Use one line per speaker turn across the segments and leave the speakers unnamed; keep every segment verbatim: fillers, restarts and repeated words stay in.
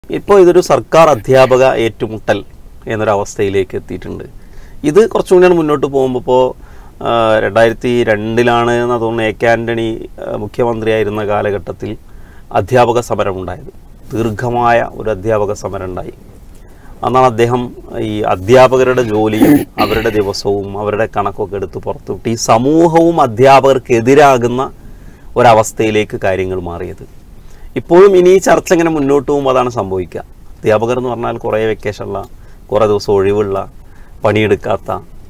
ഇപ്പോൾ ഇതൊരു സർക്കാർ അധ്യാപക ഏറ്റുമുട്ടൽ എന്നൊരവസ്ഥയിലേക്ക് എത്തിയിട്ടുണ്ട്. ഇത് കുറച്ചുകൂടിയാണ് മുന്നോട്ട് പോകുമ്പോൾ ഇപ്പോൾ രണ്ടായിരത്തി രണ്ടിലാണ് എന്ന് തോന്നുന്നു എ കെ ആൻ്റണി മുഖ്യമന്ത്രിയായിരുന്ന കാലഘട്ടത്തിൽ അധ്യാപക സമരമുണ്ടായത്. ദീർഘമായ ഒരു അധ്യാപക സമരം ഉണ്ടായി. അന്നാണ് അദ്ദേഹം ഈ അധ്യാപകരുടെ ജോലിയും അവരുടെ ദിവസവും അവരുടെ കണക്കൊക്കെ എടുത്ത് പുറത്തുവിട്ട് ഈ സമൂഹവും അധ്യാപകർക്കെതിരാകുന്ന ഒരവസ്ഥയിലേക്ക് കാര്യങ്ങൾ മാറിയത്. ഇപ്പോഴും ഇനി ഈ ചർച്ച ഇങ്ങനെ മുന്നോട്ട് പോകുമ്പോൾ അതാണ് സംഭവിക്കുക. അധ്യാപകർ എന്ന് പറഞ്ഞാൽ കുറേ വെക്കേഷനുള്ള, കുറേ ദിവസം ഒഴിവുള്ള, പണിയെടുക്കാത്ത,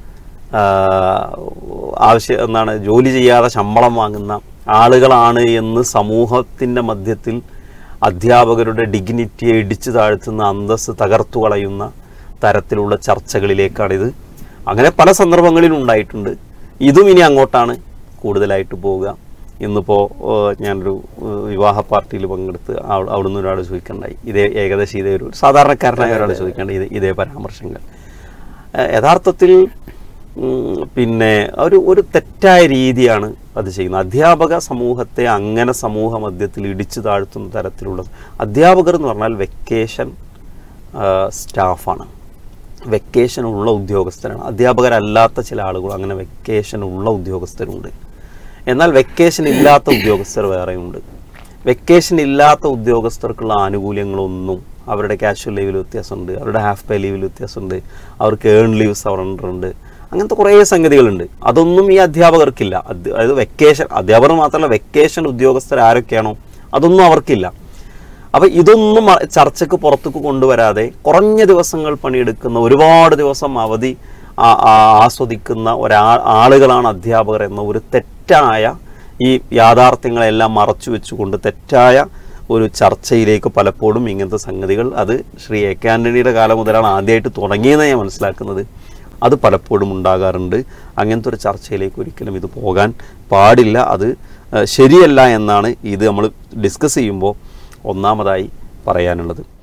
ആവശ്യം എന്താണ് ജോലി ചെയ്യാതെ ശമ്പളം വാങ്ങുന്ന ആളുകളാണ് എന്ന് സമൂഹത്തിൻ്റെ മധ്യത്തിൽ അധ്യാപകരുടെ ഡിഗ്നിറ്റിയെ ഇടിച്ചു താഴ്ത്തുന്ന, അന്തസ്സ് തകർത്തു കളയുന്ന തരത്തിലുള്ള ചർച്ചകളിലേക്കാണിത്. അങ്ങനെ പല സന്ദർഭങ്ങളിലും ഉണ്ടായിട്ടുണ്ട്. ഇതും ഇനി അങ്ങോട്ടാണ് കൂടുതലായിട്ട് പോവുക. ഇന്നിപ്പോൾ ഞാനൊരു വിവാഹ പാർട്ടിയിൽ പങ്കെടുത്ത് അവിടുന്ന് ഒരാൾ ചോദിക്കണ്ടായി ഇതേ ഏകദേശം ഇതേ ഒരു സാധാരണക്കാരനായ ഒരാൾ ചോദിക്കേണ്ട ഇത് ഇതേ പരാമർശങ്ങൾ. യഥാർത്ഥത്തിൽ പിന്നെ ഒരു ഒരു തെറ്റായ രീതിയാണ് അത് ചെയ്യുന്നത്. അധ്യാപക സമൂഹത്തെ അങ്ങനെ സമൂഹ മധ്യത്തിൽ ഇടിച്ചു താഴ്ത്തുന്ന തരത്തിലുള്ള അധ്യാപകർ എന്ന് പറഞ്ഞാൽ വെക്കേഷൻ സ്റ്റാഫാണ്, വെക്കേഷൻ ഉള്ള ഉദ്യോഗസ്ഥരാണ്. അധ്യാപകരല്ലാത്ത ചില ആളുകൾ അങ്ങനെ വെക്കേഷൻ ഉള്ള ഉദ്യോഗസ്ഥരുണ്ട്. എന്നാൽ വെക്കേഷൻ ഇല്ലാത്ത ഉദ്യോഗസ്ഥർ വേറെയുണ്ട്. വെക്കേഷൻ ഇല്ലാത്ത ഉദ്യോഗസ്ഥർക്കുള്ള ആനുകൂല്യങ്ങളൊന്നും അവരുടെ കാഷ്വൽ ലീവിൽ വ്യത്യാസമുണ്ട്, അവരുടെ ഹാഫ് പേ ലീവിൽ വ്യത്യാസമുണ്ട്, അവർക്ക് ഏൺ ലീവ് സറണ്ടർ ഉണ്ട്, അങ്ങനത്തെ കുറേ സംഗതികളുണ്ട്. അതൊന്നും ഈ അധ്യാപകർക്കില്ല. അതായത് വെക്കേഷൻ അധ്യാപകർ മാത്രമല്ല, വെക്കേഷൻ ഉദ്യോഗസ്ഥർ ആരൊക്കെയാണോ അതൊന്നും അവർക്കില്ല. അപ്പോൾ ഇതൊന്നും ചർച്ചയ്ക്ക് പുറത്തേക്ക് കൊണ്ടുവരാതെ കുറഞ്ഞ ദിവസങ്ങൾ പണിയെടുക്കുന്ന, ഒരുപാട് ദിവസം അവധി ആസ്വദിക്കുന്ന ഒരാ ആളുകളാണ് അധ്യാപകർ എന്ന ഒരു തെറ്റായ ഈ യാഥാർത്ഥ്യങ്ങളെല്ലാം മറച്ചു വെച്ചുകൊണ്ട് തെറ്റായ ഒരു ചർച്ചയിലേക്ക് പലപ്പോഴും ഇങ്ങനത്തെ സംഗതികൾ, അത് ശ്രീ എ കെ ആൻ്റണിയുടെ കാലം മുതലാണ് ആദ്യമായിട്ട് തുടങ്ങിയെന്ന് ഞാൻ മനസ്സിലാക്കുന്നത്, അത് പലപ്പോഴും ഉണ്ടാകാറുണ്ട്. അങ്ങനത്തെ ഒരു ചർച്ചയിലേക്ക് ഒരിക്കലും ഇത് പോകാൻ പാടില്ല. അത് ശരിയല്ല എന്നാണ് ഇത് നമ്മൾ ഡിസ്കസ് ചെയ്യുമ്പോൾ ഒന്നാമതായി പറയാനുള്ളത്.